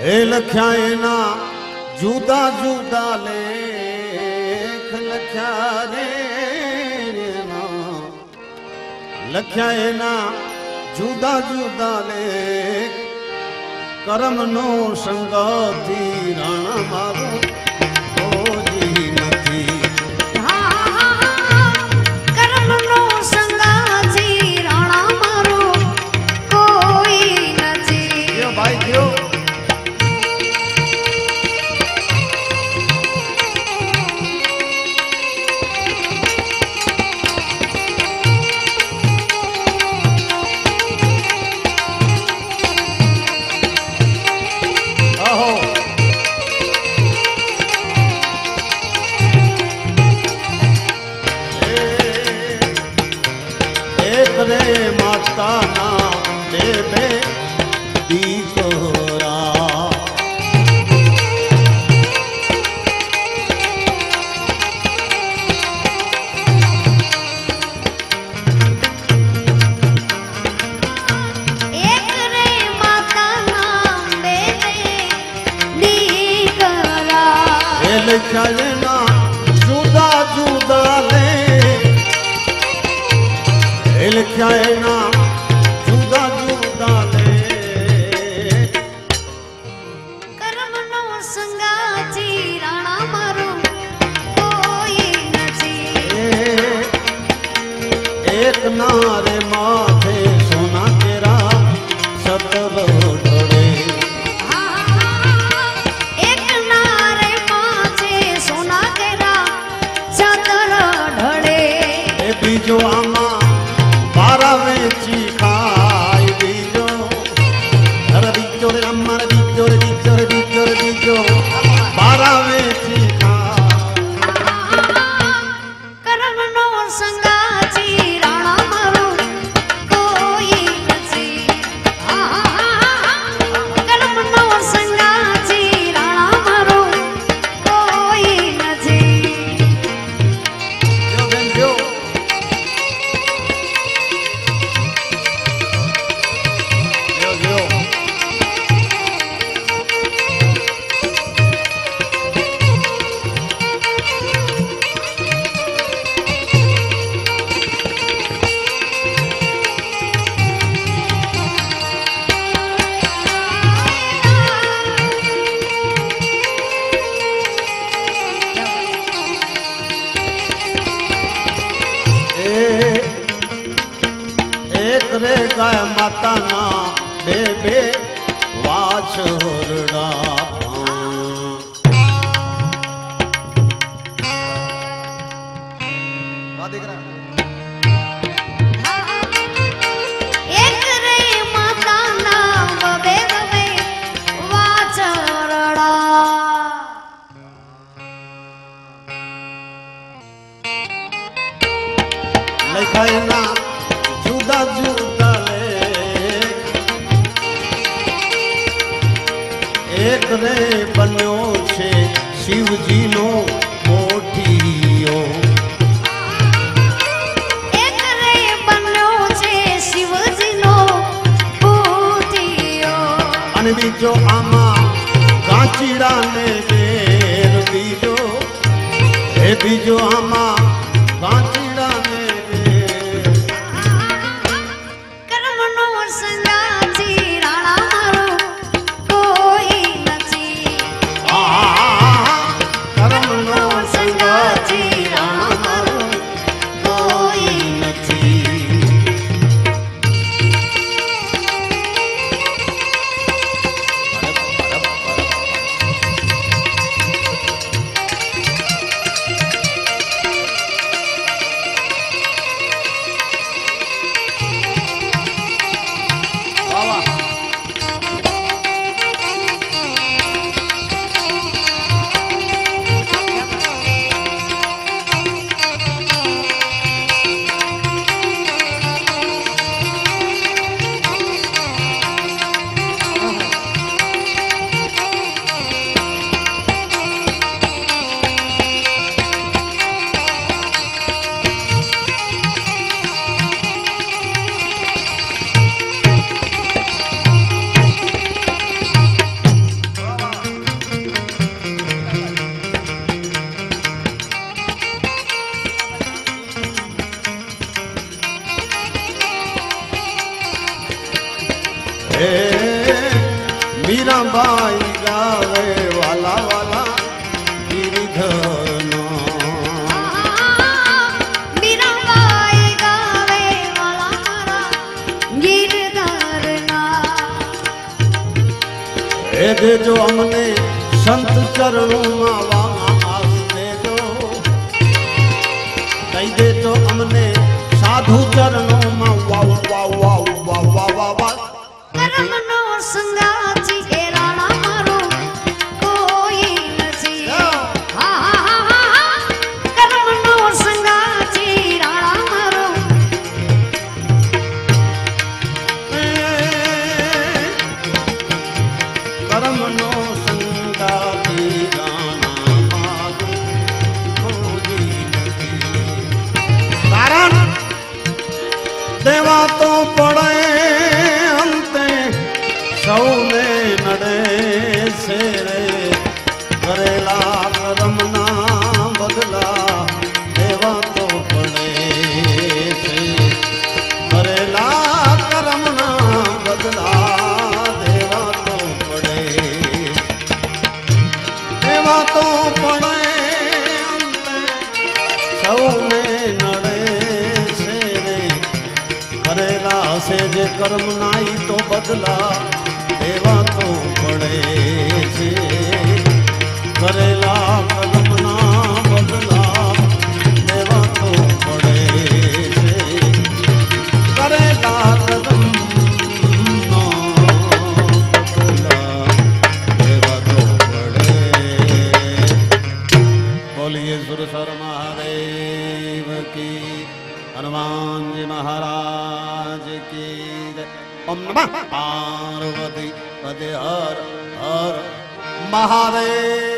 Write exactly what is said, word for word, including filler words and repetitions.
એ લખ્યા એના જુદા જુદા લેખ લખ્યા રે એના લખ્યા એના જુદા જુદા લેખ કર્મનો સંગથી રાણા મારું કોઈ નથી કર્મનો સંગથી રાણા મારું કોઈ નથી એ ભાઈ ગયો माता ना देवे दीकोरा एक रे माता ना देवे दीकोरा ए लखना जुदा जुदा ले ए लखना जुदा जुदा ले કર્મનો સંગાથી રાણા મારું કોઈ નથી एक नारे माथे सोना तेरा सतर ढोड़े એક નારે માથે સોના કેરા ચાદર ઢળે ए बीजो आमा बारा वेची खाई बीजो अरे बीजो रे अम्मा रे बीजो रे बीजो रे बीजो रे बीजो बारा वेची કર્મનો સંગાથી રાણા મારું કોઈ નથી કર્મનો સંગાથી રાણા મારું કોઈ નથી जो बेन जो जो जो एक रे गाय माता ना बे बे वाछोरड़ा वाह देख रहा એક રે માતાના બબે બબે વાછરડા લખાયના જુદા જુદા લે એક રે બન્યો છે શિવજીનો મોઠીયો એક રે બન્યો છે શિવજીનો પૂતિયો અને બીજો આમાં કાચીડા ને બેર બીજો એ બીજો આમાં કાચીડા ને બેર કર્મનો સંગાથી રાણા મારું કોઈ નથી આ કર્મનો હે મીરાબાઈ ગાવે વાલા વાલા ગિરિધરનો મીરાબાઈ ગાવે વાલા મારા ગિરધરના હે દેજો અમને સંત ચરણોમાં વાસ દેજો દઈ દેજો અમને સાધુ ચરણોમાં વાવ વાવ વાવ વાવ વાવ વાવ વાવ કર્મનો સંગાજી એ રાણા મારો કોઈ નથી હા હા હા હા કર્મનો સંગાજી રાણા મારો કર્મનો સંગાતી રાણા મારો કોઈ નથી કારણ દેવા તો પડે અંતે સૌને નડે છે રે કરેલા કર્મના બદલા દેવા તો પડે છે કરેલા કર્મના બદલા દેવા તો પડે દેવા તો પડે અંતે સૌને નડે છે રે કરેલા છે જે કર્મ નાઈ તો બદલા દેવા તો પડે છે કરેલા કર્મના બદલા દેવા તો પડે છે કરેલા કર્મના બદલા દેવા તો પડે બોલીએ સુરસર મહાદેવ કી હનુમાનજી મહારાજ કી જય ઓમ નમઃ પાર્વતી પદે હર હર મહાદેવ